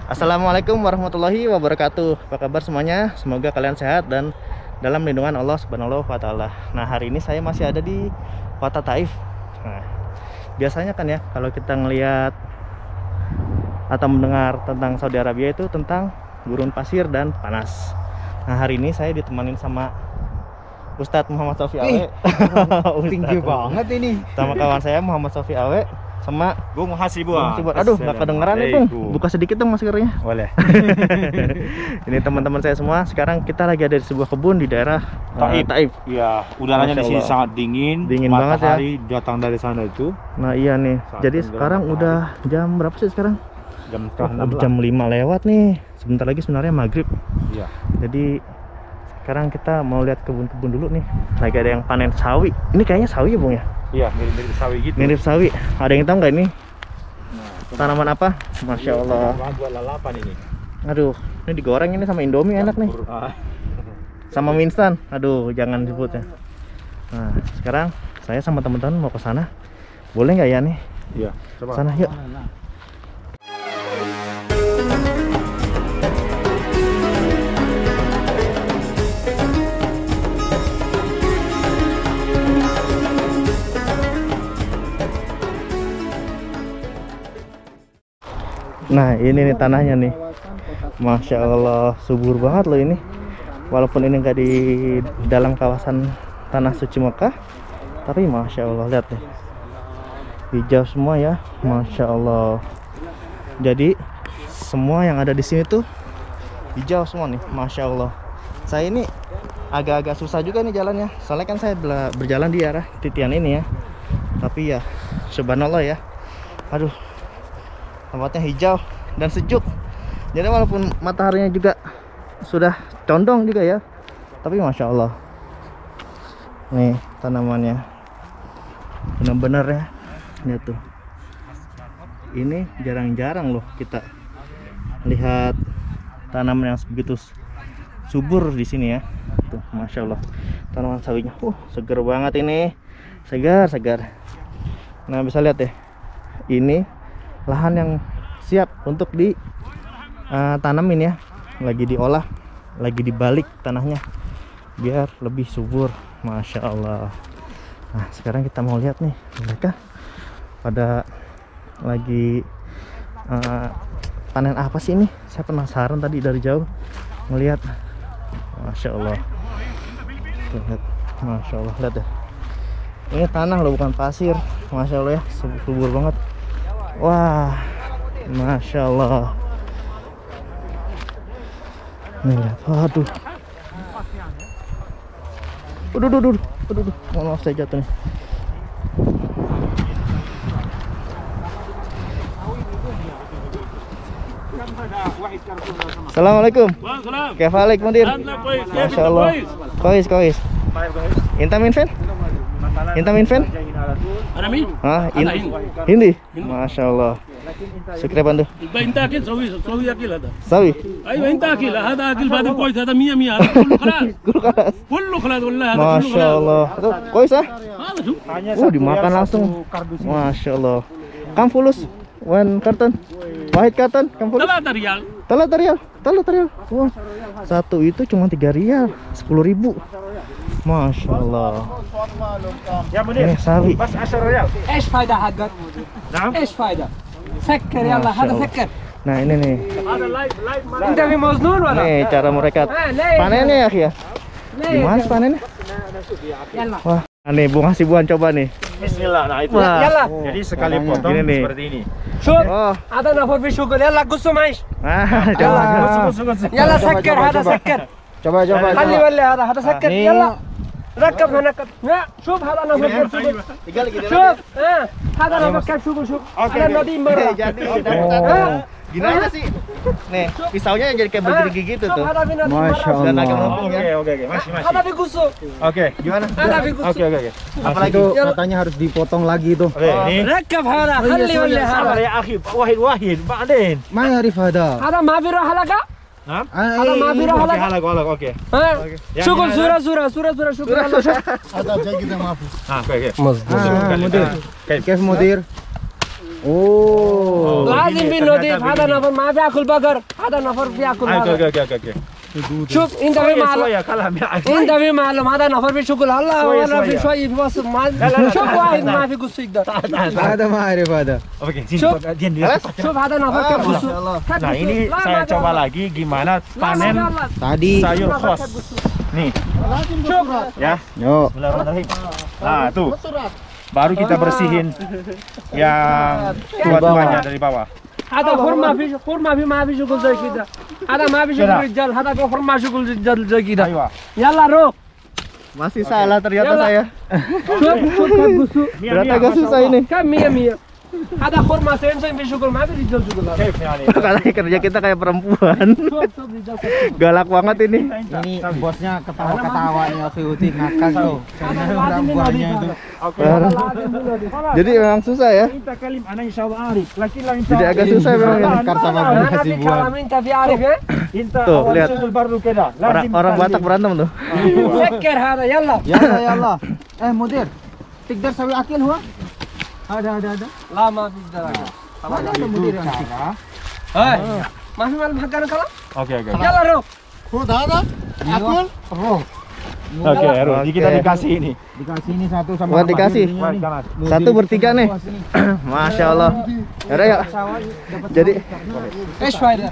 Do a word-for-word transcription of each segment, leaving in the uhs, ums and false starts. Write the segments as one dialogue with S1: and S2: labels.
S1: Assalamualaikum warahmatullahi wabarakatuh. Apa kabar semuanya? Semoga kalian sehat dan dalam lindungan Allah Subhanahu wa taala. Nah, hari ini saya masih ada di Kota Taif. Nah, biasanya kan ya kalau kita ngelihat atau mendengar tentang Saudi Arabia itu tentang gurun pasir dan panas. Nah, hari ini saya ditemanin sama Ustadz Muhammad Sofi Awe.
S2: Tinggi banget ini.
S1: Sama kawan saya Muhammad Sofi Awe sama
S3: Bung Hasibuan.
S1: Aduh, nggak kedengeran nih Bung. Buka sedikit dong maskernya.
S3: Boleh.
S1: Ini teman-teman saya semua. Sekarang kita lagi ada di sebuah kebun di daerah
S3: Taif.
S1: uh, Taif.
S3: Iya, udaranya di sini sangat dingin.
S1: Dingin banget ya.
S3: Matahari datang dari sana itu.
S1: Nah iya nih.
S3: Saat
S1: Jadi sekarang
S3: matahari.
S1: udah jam berapa sih sekarang?
S3: Jam
S1: Oh,
S3: enam belas.
S1: jam lima lewat nih. Sebentar lagi sebenarnya maghrib.
S3: Iya.
S1: Jadi sekarang kita mau lihat kebun-kebun dulu nih. Lagi ada yang panen sawi. Ini kayaknya sawi ya Bung ya?
S3: Iya, mirip-mirip sawi gitu.
S1: Mirip sawi. Ada yang tahu nggak ini?
S3: Nah,
S1: Tanaman apa? Masya Allah.
S3: Bahan buat lalapan ini.
S1: Aduh, ini digoreng ini sama Indomie enak nih.
S3: Ah.
S1: Sama mie instan. Aduh, jangan sebut ya. Nah, sekarang saya sama teman-teman mau ke sana. Boleh nggak ya nih?
S3: Iya, coba.
S1: Sana yuk. Nah, ini nih tanahnya nih. Masya Allah, subur banget loh ini. Walaupun ini nggak di dalam kawasan tanah suci Mekah, tapi Masya Allah, lihat nih, hijau semua ya, Masya Allah. Jadi semua yang ada di sini tuh hijau semua nih, Masya Allah. Saya ini agak-agak susah juga nih jalannya, soalnya kan saya berjalan di arah titian ini ya. Tapi ya, subhanallah ya. Aduh, tempatnya hijau dan sejuk. Jadi walaupun mataharinya juga sudah condong juga ya, tapi Masya Allah, nih tanamannya benar-benar ya. Lihat tuh, ini jarang-jarang loh kita lihat tanaman yang begitu subur di sini ya. Tuh, Masya Allah, tanaman sawinya, uh, seger banget ini, segar segar. Nah, bisa lihat ya, ini lahan yang siap untuk di uh, tanamin ya, lagi diolah, lagi dibalik tanahnya biar lebih subur. Masya Allah. Nah, sekarang kita mau lihat nih, mereka pada lagi uh, panen apa sih ini? Saya penasaran tadi dari jauh melihat. Masya Allah. Lihat, Masya Allah, lihat ya. Ini tanah loh, bukan pasir. Masya Allah ya, subur banget. Wah, Masya Allah. Nih lihat, waduh. Waduh, waduh, waduh, waduh, waduh. Mohon maaf saya jatuh nih. Assalamualaikum. Kaifa halik mudir? Masya Allah. Kois, kois. Inta min fin? Inta min fin?
S4: أنا مين؟
S1: Ah,
S4: أنا
S1: in,
S4: هند.
S1: Hindi. Masya Allah. Syukri bantu.
S4: يبقى أنت أكل سوي سوي أكل هذا.
S1: Sawi.
S4: أيوه أنت أكل هذا أكل بعد كويس هذا مية مية هذا كله خلاص
S1: Guru keras.
S4: كله خلاص والله هذا كله
S1: Masya
S4: خلاص.
S1: Allah. Tuh, kois ah?
S4: هذا شوف
S1: Oh, dimakan langsung. Masya Allah. Kam fulus? One carton? Wahid carton? Kam fulus?
S4: ثلاثة ريال.
S1: Telat rial, telat rial. Wah, satu itu cuma tiga rial, sepuluh ribu. Masya Allah.
S3: Ya, Munir.
S1: Ini sawi.
S3: بس عشرة ريال.
S2: ايش فايدة حقك؟
S3: نعم.
S2: ايش فايدة؟ سكر يلا
S1: ما شاء
S2: هذا
S1: الله.
S2: سكر.
S1: Nah ini nih,
S4: هذا لايف لايف
S2: انت في مزنون ولا؟
S1: nih cara mereka panennya ya, ya. Gimana sih panennya?
S2: يلا
S1: Wah, nih Bung Hasibuan coba nih.
S3: Bismillah. Nah, itu.
S1: Wah.
S2: يلا
S3: Jadi sekali potong
S1: Gini nih.
S3: seperti ini.
S2: شوف
S1: Oh,
S2: هذا نفر في شغل يلا قصوا معيش
S1: nah,
S2: يلا
S1: coba.
S3: Sungguh, sungguh, sungguh.
S2: يلا سكر هذا سكر
S1: Coba coba.
S2: خلي ولا هذا هذا سكر
S1: nih.
S2: يلا ركب هنا ركب لا شوف هذا نفر كيف شغل
S1: Tinggal gini
S2: شوف ها هذا نفر كيف شغل شوف انا نادي مرة
S1: Jadi
S2: ها
S1: dapat gini aja sih. Nih, pisaunya jadi kayak bergerigi gitu
S2: شوف
S1: tuh.
S2: هذا في نادي
S1: Masya
S2: مرة
S1: Allah.
S3: Oke, oke, oke. Masih, masih.
S2: هذا في قصوا
S3: Oke.
S1: Gimana?
S2: هذا في
S3: Oke,
S2: قصوا
S3: oke, oke.
S1: Apalagi?
S5: katanya harus dipotong lagi tuh.
S3: Oke, ini.
S2: ركب هذا خلي ولا
S3: Sabar
S2: هذا
S3: ya, akhi. Wahid, wahid. Ba'din.
S5: Ma yarif hada.
S2: هذا ما في راح لك
S3: Nah.
S2: هذا ما في راح
S3: Oke,
S2: لك
S3: halak, halak. Oke.
S2: ها
S3: يعني
S2: شغل
S3: هذا-
S2: صورة صورة صورة صورة شغل يلا شوف
S5: Ada aja kita maaf.
S3: Ah, oke, oke.
S5: Ah, mudir.
S3: Oke.
S5: Kif mudir? Oh.
S2: لازم بالنظيف هذا نفر ما بياكل بقر هذا نفر بياكل
S3: Oke
S2: هذا
S3: oke oke oke.
S2: شوف انت في معلم
S3: Soya kalam ya.
S2: انت في معلم هذا نفر بيشكل هلا
S3: شوية
S2: وانا في
S3: شوية.
S2: شوي في وسط ما شوف واحد ما في قص يقدر
S5: هذا ما أعرف هذا.
S3: Oke, sini
S2: Shop.
S3: Pak. Dian dia.
S2: شوف هذا نفر كيف قص
S3: Nah, ini saya coba lagi gimana panen
S5: Tadi.
S3: sayur kos. Nih,
S2: شوف
S3: ya.
S5: Yo.
S3: Bismillahirrahmanirrahim. Nah, tuh. Baru kita bersihin yang tua-tuanya dari bawah.
S2: هذا خور ما في خور ما في ما في شغل زي كده هذا ما في شغل رجال هذا خور ما شغل رجال زي كده
S3: Ayo.
S2: يلا روح
S1: Masih salah ternyata
S2: Yalah.
S1: saya.
S2: شوف شوف كم قصو
S1: Ternyata agak susah ini.
S2: كم مية مية هذا خور ما سين سين في شغل ما في رجال شغل هذا
S3: Kayf yani.
S1: Katanya kerja kita kayak perempuan.
S2: شوف شوف رجال كتير.
S1: Galak banget ini.
S5: Ini bosnya ketawa-ketawa nih Oki Uti ngakak tuh.
S2: هذا لازم
S5: Buahnya
S2: بالنظيف
S5: itu.
S3: Oke.
S2: هذا لازم بالنظيف
S1: Jadi memang susah ya.
S3: Minta kalim ana insyaallah arif. Laki lah minta.
S1: Jadi agak susah memang ini.
S5: Bakar sama
S2: انا
S5: bunga
S2: في
S5: sibuan.
S2: كلام انت في عارف ya
S3: Inta
S1: Tuh,
S3: awal
S1: lihat.
S3: syukur baru keda.
S1: Orang orang Batak berantem tuh.
S2: سكر هذا يلا
S5: Yalla yalla. Eh mudir. Tigdar sawi akil huwa? Ada ada ada.
S2: لا ما في درجة
S5: Mana ada mudir yang sih?
S2: هاي ما في مال مكان كلام
S3: Oke oke.
S2: يلا روح
S5: Akil? Oh.
S3: Oke, Heru,
S1: Oke.
S3: kita dikasih ini.
S5: Dikasih ini satu sama
S1: Buat
S5: Ahmad.
S1: dikasih.
S5: Ini
S3: Baik,
S5: nih.
S3: kanan.
S1: Satu bertiga nih. Masya Allah. Yaudah ya. Jadi
S2: ايش فايدة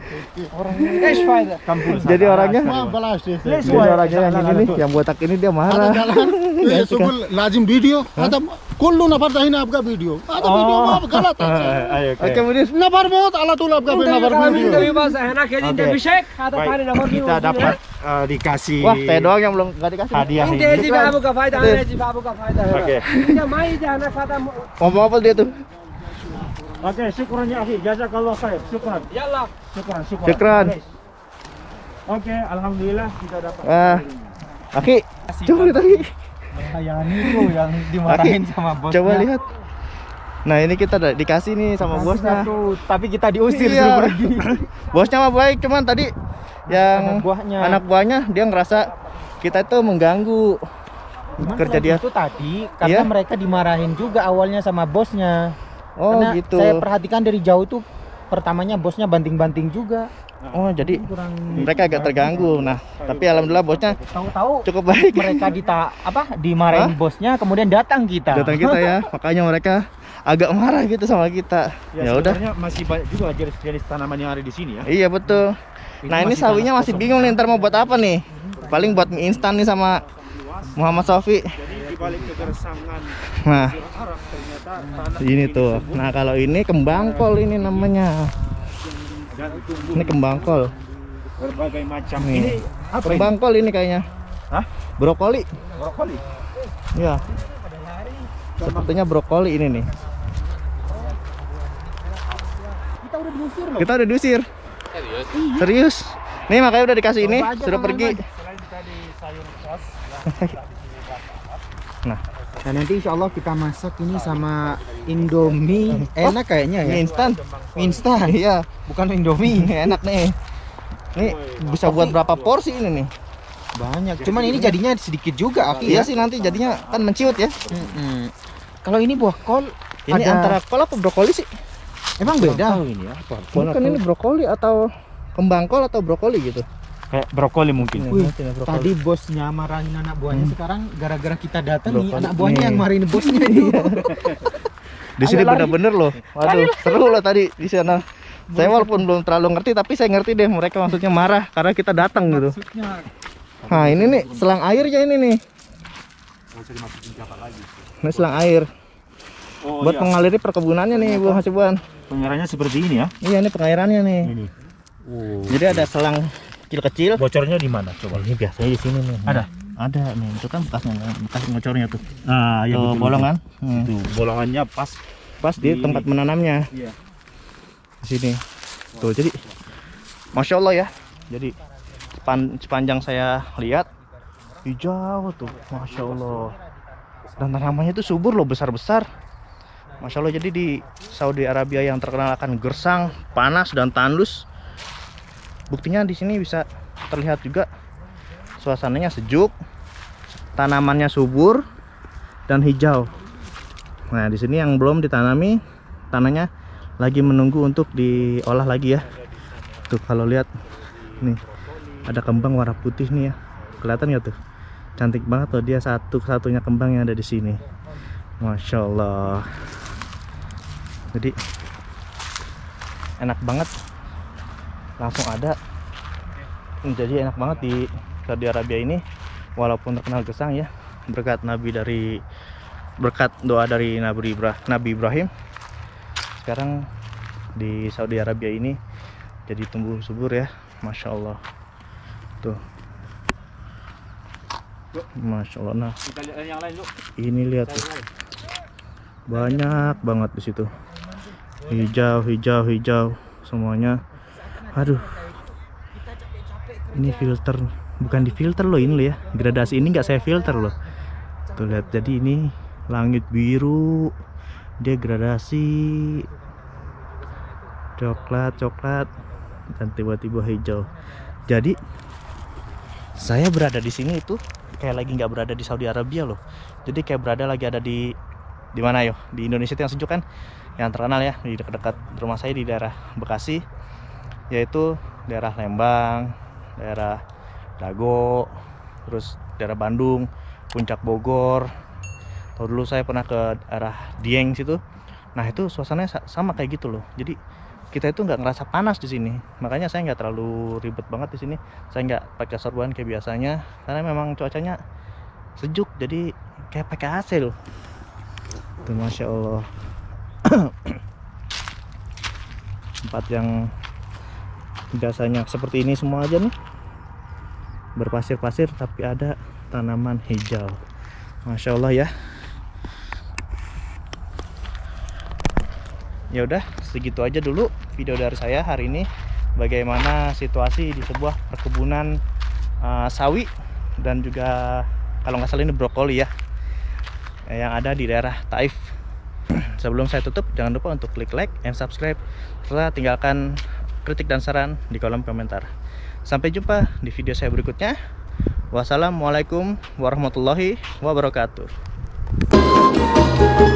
S2: ايش فايدة
S3: Kampul.
S1: jadi orangnya
S3: Let's
S1: jadi orangnya yang ini nih, yang botak ini dia marah.
S6: ये सुगुल लाजिम वीडियो هذا كله نفر دهين आपका video هذا video ما غلط
S3: Ayo, oke.
S1: Oke, Mudir.
S6: नफर बहुत على طول आपका
S2: انت
S6: नफर
S2: كلام انت
S6: video
S2: بس هناك انت
S3: Oke.
S2: بشك هذا
S3: Baik,
S2: ثاني نفر
S3: kita dapat eh, dikasih
S1: Wah, saya doang yang belum nggak dikasih.
S3: hadiah
S2: انت
S3: ini.
S2: يجي بابو का फायदा انا يجي بابو का फायदा
S3: Oke.
S2: انت ما يجي انا هذا
S1: Ngomong apa dia tuh?
S3: Oke, syukran ya akhi. Jazakallah khair. Syukran.
S2: يلا
S3: Syukran, syukran.
S1: Syukran.
S3: Oke. Oke, alhamdulillah kita dapat.
S1: Ah, Aki, coba lihat Aki.
S5: Yang itu yang dimarahin sama bosnya.
S1: Coba lihat. Nah, ini kita udah dikasih nih sama bosnya.
S5: Satu, tapi kita diusir
S1: Iya.
S5: suruh pergi.
S1: Bosnya mah baik, cuman tadi yang
S5: Anak buahnya.
S1: anak buahnya dia ngerasa kita itu mengganggu
S5: Cuman
S1: kerja
S5: selain
S1: dia.
S5: itu tadi karena
S1: Iya.
S5: mereka dimarahin juga awalnya sama bosnya.
S1: Oh,
S5: Karena
S1: gitu.
S5: saya perhatikan dari jauh tuh pertamanya bosnya banting-banting juga.
S1: Oh, jadi
S5: Kurang
S1: mereka agak terganggu. Nah, tapi alhamdulillah bosnya
S5: tahu-tahu
S1: cukup baik.
S5: mereka dita apa dimarahin bosnya kemudian datang kita.
S1: Datang kita ya, makanya mereka agak marah gitu sama kita. Ya udah.
S3: sebenarnya masih banyak juga jenis-jenis tanaman yang ada di sini ya.
S1: Iya betul. Nah, ini
S3: masih
S1: sawinya
S3: tanah
S1: masih
S3: kosong.
S1: bingung nih ntar mau buat apa nih. Paling buat mie instan nih sama Muhammad Sofi.
S3: Jadi di balik kegersangan
S1: Nah,
S3: Arab ternyata tanah
S1: ini tuh. Nah, kalau ini kembang kol ini namanya.
S3: dan tumbuh
S1: Ini kembang kol.
S3: berbagai macam.
S1: Nih.
S3: Ini apa ini?
S1: Kembang kol ini kayaknya.
S3: Hah?
S1: Brokoli.
S3: Brokoli.
S1: Ya. Sepertinya brokoli ini nih.
S5: Kita udah diusir loh.
S1: Kita udah diusir. Serius? Serius. Nih makanya udah dikasih ini,
S5: Coba aja,
S1: suruh
S5: Kang
S1: pergi.
S3: Selain tadi sayur kos,
S1: Nah,
S5: Nah nanti insya Allah kita masak ini sama Indomie. Enak kayaknya ya.
S1: mie instan.
S5: Mie instan.
S1: Iya,
S5: Bukan Indomie.
S1: enak nih. Ini bisa buat berapa porsi ini nih?
S5: Banyak. Cuman ini jadinya sedikit juga Aki.
S1: Iya
S5: ya.
S1: sih, nanti jadinya kan menciut ya.
S5: Mm-mm. Kalau ini buah kol
S1: Ini
S5: ada-
S1: antara kol apa brokoli sih?
S5: emang beda.
S3: ini ya. Apa?
S1: Bukan ini brokoli atau kembang kol atau brokoli gitu.
S3: Kayak brokoli mungkin.
S5: Wih,
S1: Ini brokoli.
S5: tadi bosnya marahin anak buahnya, sekarang gara-gara kita datang nih
S1: Brokoli.
S5: anak buahnya
S1: Nih.
S5: yang marahin bosnya itu.
S1: Di sini bener-bener loh. Waduh, seru loh tadi di sana. Saya walaupun belum terlalu ngerti, tapi saya ngerti deh mereka maksudnya marah karena kita datang gitu.
S5: Maksudnya
S1: Nah, ini nih selang airnya ini nih. Ini selang air.
S3: Oh,
S1: Buat
S3: iya.
S1: mengaliri perkebunannya nih, Bu Hasibuan.
S3: Pengairannya seperti ini ya.
S1: Iya, ini pengairannya nih.
S3: Ini. Oh.
S1: Jadi ada selang kecil-kecil.
S3: Bocornya di mana coba?
S1: Ini biasanya di sini nih.
S3: Ada?
S1: Ada nih. Itu kan bekasnya, bekas ngocornya tuh.
S3: Ah, ya
S1: Tuh,
S3: betul.
S1: bolongan. Hmm.
S3: Itu bolongannya pas.
S1: Pas di
S3: Di-
S1: tempat menanamnya.
S3: Iya.
S1: Di sini. Tuh, jadi Masya Allah ya. Jadi sepan- sepanjang saya lihat hijau tuh, Masya Allah. Dan tanamannya itu subur loh, besar-besar. Masya Allah. Jadi di Saudi Arabia yang terkenal akan gersang, panas dan tandus, buktinya di sini bisa terlihat juga suasananya sejuk, tanamannya subur dan hijau. Nah, di sini yang belum ditanami tanahnya lagi menunggu untuk diolah lagi ya. Tuh kalau lihat nih ada kembang warna putih nih ya, kelihatan ya tuh, cantik banget tuh dia, satu-satunya kembang yang ada di sini. Masya Allah. Jadi enak banget, langsung ada. Jadi enak banget di Saudi Arabia ini, walaupun terkenal gesang ya, berkat Nabi dari berkat doa dari Nabi Ibrahim, Nabi Ibrahim. Sekarang di Saudi Arabia ini jadi tumbuh subur ya, Masya Allah. Tuh, Masya Allah. Nah, ini lihat tuh, banyak banget di situ, hijau, hijau, hijau semuanya. Aduh, ini filter, bukan di filter loh ini loh ya, gradasi ini nggak saya filter loh. Tuh lihat, jadi ini langit biru, dia gradasi coklat coklat dan tiba-tiba hijau. Jadi saya berada di sini itu kayak lagi nggak berada di Saudi Arabia loh. Jadi kayak berada lagi ada di di mana yo? Di Indonesia yang sejuk kan, yang terkenal ya di dekat-dekat rumah saya di daerah Bekasi, yaitu daerah Lembang, daerah Dago, terus daerah Bandung, Puncak Bogor. Tahu dulu saya pernah ke arah Dieng situ. Nah itu suasananya sama kayak gitu loh. Jadi kita itu nggak ngerasa panas di sini. Makanya saya nggak terlalu ribet banget di sini. Saya nggak pakai sorban kayak biasanya, karena memang cuacanya sejuk. Jadi kayak pakai A C loh. Tuh Masya Allah. Tempat yang biasanya seperti ini semua aja nih, berpasir-pasir tapi ada tanaman hijau. Masya Allah ya. Ya udah, segitu aja dulu video dari saya hari ini, bagaimana situasi di sebuah perkebunan uh, sawi dan juga kalau nggak salah ini brokoli ya, yang ada di daerah Taif. Sebelum saya tutup, jangan lupa untuk klik like and subscribe, serta tinggalkan kritik dan saran di kolom komentar. Sampai jumpa di video saya berikutnya. Wassalamualaikum warahmatullahi wabarakatuh.